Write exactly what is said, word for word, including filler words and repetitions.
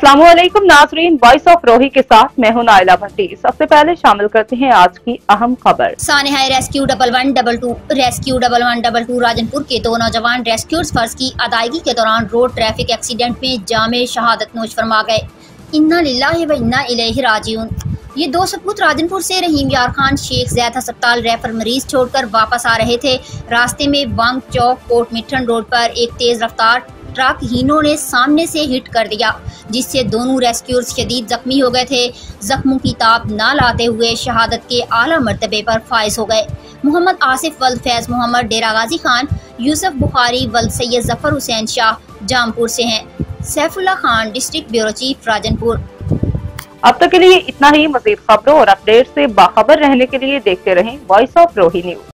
अस्सलामुअलैकुम नाजरीन, voice of रोही के साथ मैं हूं नाइला भट्टी। सबसे पहले शामिल करते हैं आज की अहम खबर। सानेहा rescue double one double two rescue double one double two Rajanpur के दो नौजवान रेस्क्यूर्स फर्ज की अदायगी के दौरान रोड ट्रैफिक एक्सीडेंट में जामे शहादत नोश फरमा गए। इन्ना लिल्लाहि व इन्ना इलैहि राजिऊन। ये दो सपूत राजनपुर से रहीम यार खान शेख जैद अस्पताल रेफर मरीज छोड़कर वापस आ रहे थे। रास्ते में वांग चौक कोट मिठन रोड पर एक तेज रफ्तार ट्रक हीनो ने सामने से हिट कर दिया, जिससे दोनों रेस्क्यूअर्स शदीद जख्मी हो गए थे। जख्मों की ताब न लाते हुए शहादत के आला मर्तबे पर फायज हो गए। मोहम्मद आसिफ वल्द फैज मोहम्मद डेरा गाजी खान, यूसुफ बुखारी वल्द सैयद जफर हुसैन शाह जामपुर से हैं। Saifullah Khan district bureau chief Rajanpur. अब तक के लिए इतना ही। मजीद खबरों और अपडेट से बाखबर रहने के लिए देखते रहें वॉइस ऑफ रोही न्यूज।